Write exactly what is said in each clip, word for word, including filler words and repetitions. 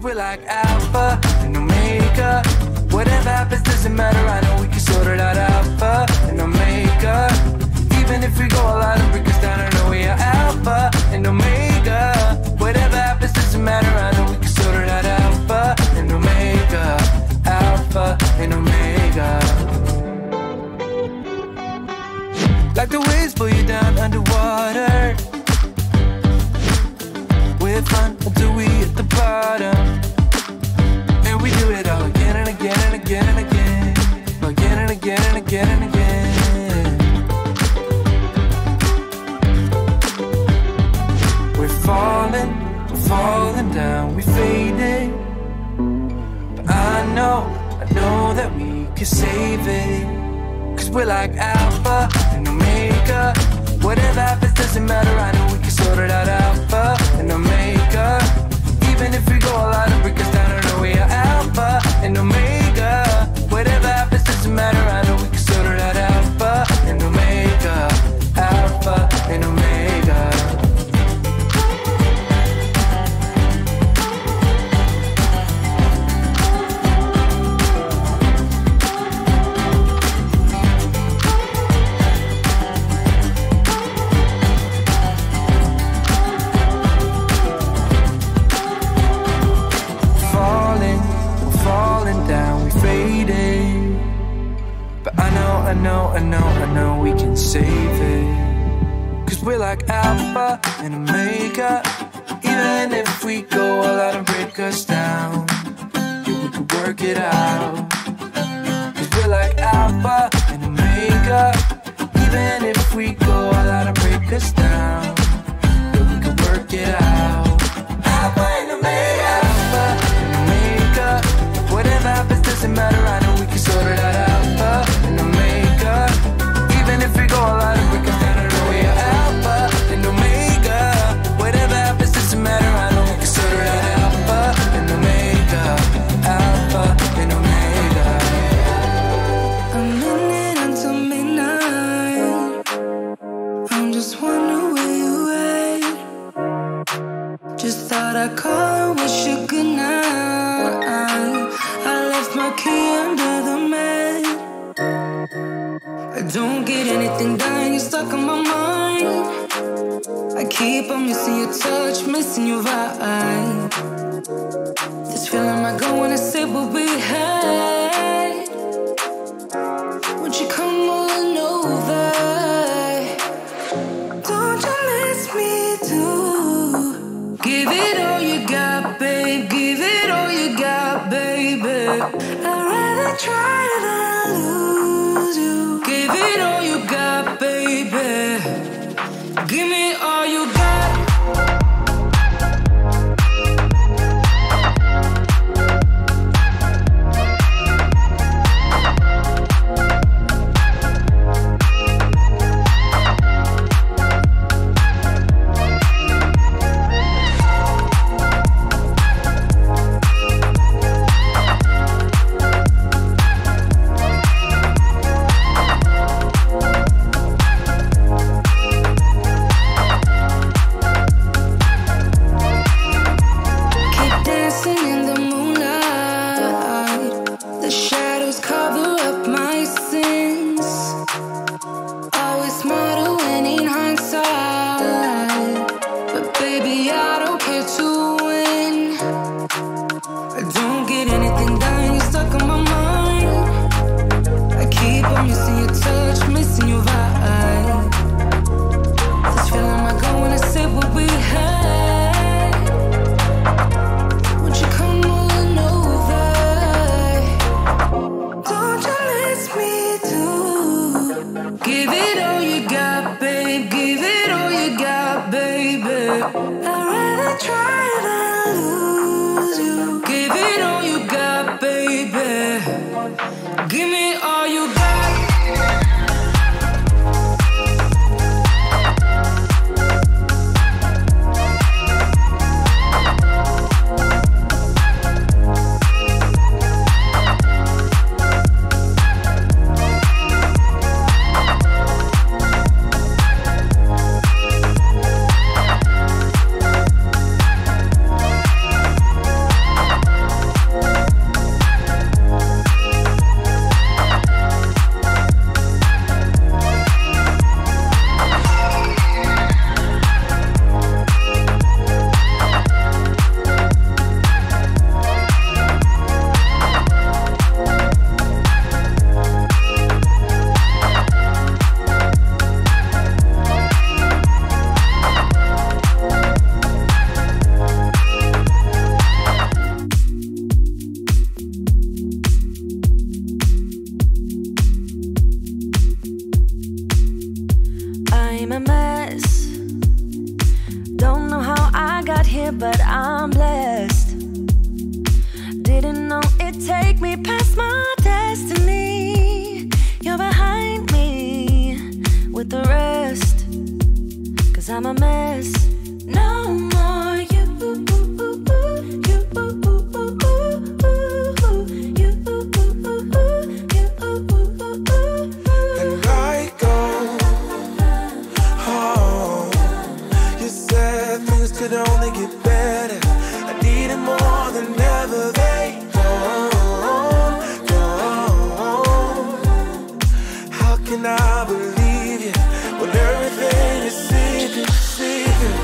we're like Alpha and Omega. Whatever happens doesn't matter, I know we can sort it out. Alpha and Omega. Even if we go all out and break us down, I know we are Alpha and Omega. Whatever happens doesn't matter, I know we can sort it out. Alpha and Omega. Alpha and Omega. Like the waves pull you down underwater. We're fun until we hit the bottom. And we do it all again and again and again and again. Again and again and again and again. We're falling, we're falling down, we fading. But I know, I know that we can save it. Cause we're like Alpha and Omega. Whatever happens doesn't matter, I know we can sort it out. Alpha and Omega. Even if we go all out and break us down, I know we are Alpha and Omega. Whatever happens doesn't matter, I know we can sort it out. Alpha and Omega. Alpha and Omega. I know, I know, I know we can save it. Cause we're like Alpha and Omega. Even if we go all out and break us down, yeah, we can work it out. Cause we're like Alpha and Omega. Even if we go all out and break us down, yeah, we can work it out. Alpha and Omega. Alpha and Omega. Whatever happens doesn't matter, I know we can sort it out. Alpha and Omega. Even if we go all out and break us down, I know we are Alpha and Omega. Whatever happens doesn't matter, I know we can sort it out. Alpha and Omega. Alpha and Omega. A minute until midnight. I'm just wondering where you at. Just thought I'd call and wish you good night. I left my key under the mat. I don't get anything done, you're stuck on my mind. I keep on missing your touch, missing your vibe. This feeling might go when I say what we had. Won't you come on over? Don't you miss me too? Give it all you got, babe. Give it all you got, baby. I'd rather try than lose you. Give it all you got, baby. Give me all you got. here, but I'm blessed. Didn't know it'd take me past my destiny. You're behind me with the rest, 'cause I'm a mess. No more you, you, you, and I go home. You said things could only get better. I needed more than ever. They don't, don't. How can I believe you when everything is see-through, see-through?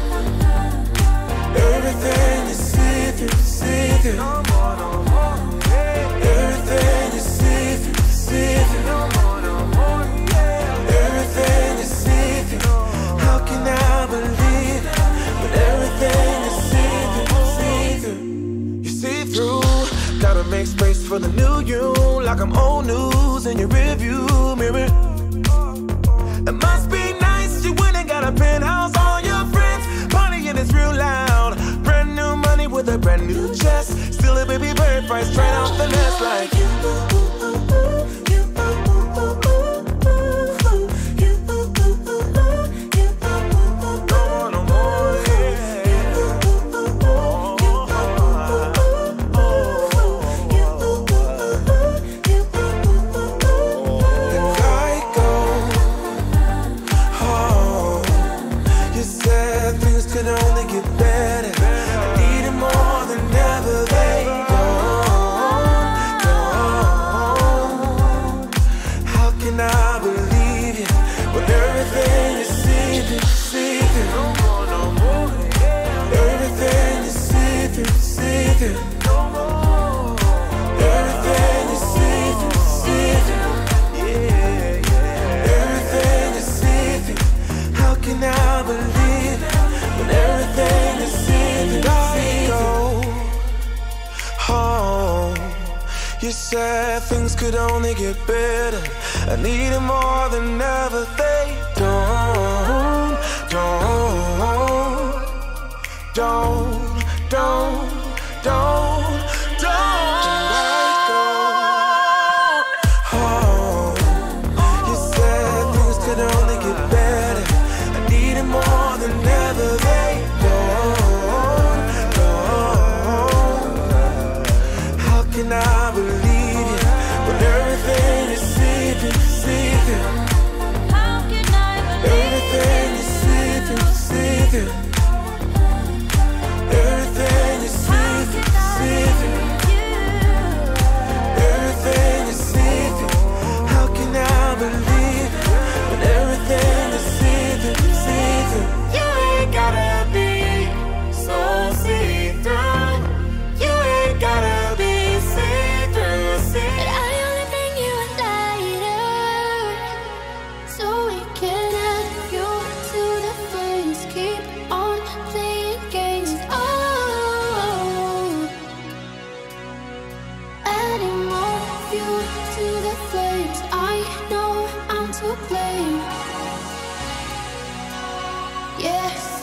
Everything is see-through, see-through. No more, no more. Yeah. Everything is see-through, see-through. No more, no more. Yeah. Everything is see-through. How can I believe it when everything is see-through, see-through? You see through. Gotta make space for the new you, like I'm old news in your rearview mirror. It must be nice you went and got a penthouse. All your friends partying is real loud. Brand new money with a brand new chest. Still a baby bird price straight off the nest like you. You said things could only get better. I need it more than ever. They don't, don't, don't, don't, don't, don't. Oh, you said things could only get better. I need it more than ever. They don't, don't. How can I believe? Everything is see-through, see-through. How can I believe? Everything is see-through, see-through. Everything is see-through, see-through. Everything is see-through. How can I believe when everything is see-through, see-through? You ain't gotta be so see-through. You ain't gotta be see-through, see-through. Yeah.